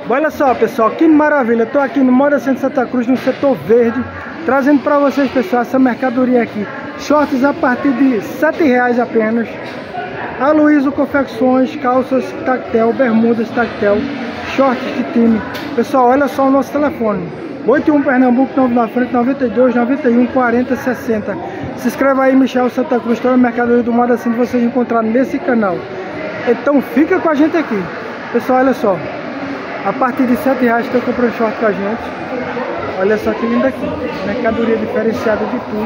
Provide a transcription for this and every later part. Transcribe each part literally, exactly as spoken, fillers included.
Olha só, pessoal, que maravilha. Estou aqui no Moda Center Santa Cruz, no setor verde, trazendo para vocês, pessoal, essa mercadoria aqui. Shorts a partir de sete reais apenas. Aloysio Confecções, calças tactel, bermudas tactel, shorts de time. Pessoal, olha só o nosso telefone: oito um Pernambuco, nove na frente, noventa e dois, noventa e um, quarenta, sessenta. Se inscreva aí, Michel Santa Cruz, toda a mercadoria do Moda Center vocês encontraram nesse canal. Então fica com a gente aqui. Pessoal, olha só, a partir de sete reais estão comprando short com a gente. Olha só que lindo aqui, mercadoria diferenciada de tudo.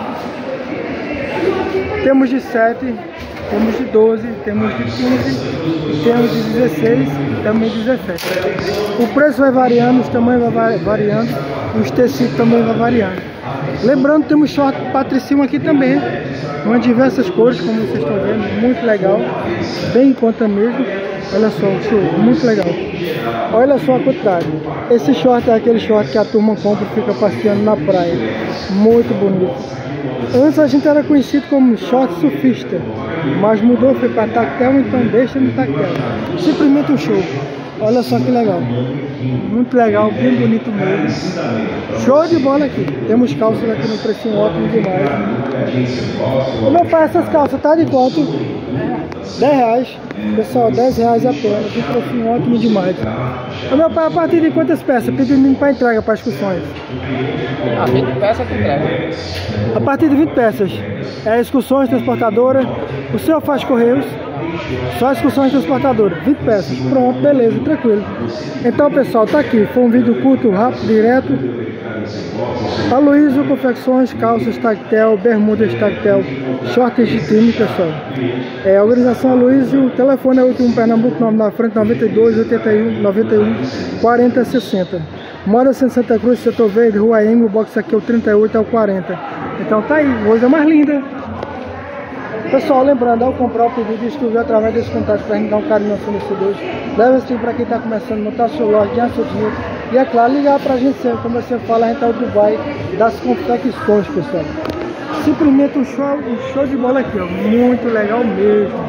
Temos de sete, temos de doze, temos de quinze, temos de dezesseis e também de dezessete. O preço vai variando, os tamanhos vai variando, os tecidos também vai variando. Lembrando, temos short patricinho aqui também, com diversas cores, como vocês estão vendo, muito legal, bem em conta mesmo. Olha só, show, muito legal. Olha só a quantidade. Esse short é aquele short que a turma compra e fica passeando na praia, muito bonito. Antes a gente era conhecido como short surfista, mas mudou, foi para tactel, então deixa no tactel. Simplesmente um show. Olha só que legal, muito legal, bem bonito mesmo. Show de bola aqui. Temos calças aqui no precinho ótimo demais. Ô meu pai, essas calças tá de quanto? dez reais. Pessoal, dez reais apenas, um precinho ótimo demais. Ô meu pai, a partir de quantas peças? Pedindo para entrega para as excursões. Ah, vinte peças que entrega. A partir de vinte peças. É excursões, transportadora. O senhor faz correios? Só excursões, transportadora. vinte peças. Pronto, beleza, tranquilo. Então, pessoal, tá aqui. Foi um vídeo curto, rápido, direto. Aloysio Confecções, calças tactel, bermudas tactel, shorts de time, pessoal. É a organização Aloysio. O telefone é oito um Pernambuco, nove na frente, noventa e dois, oitenta e um, noventa e um, quarenta, sessenta. Moda Center Santa Cruz, setor verde, Rua M, o box aqui é o trinta e oito ao quarenta. Então tá aí, coisa mais linda. Pessoal, lembrando, ao comprar o pedido, escrever através desse contato para a gente dar um carinho nos fornecedores. Leva esse para quem está começando, montar seu loja, ganhar seu dinheiro. E é claro, ligar para a gente sempre, como você fala, a gente está no Dubai das confecções, pessoal. Simplesmente um show, um show de bola aqui, ó. Muito legal mesmo.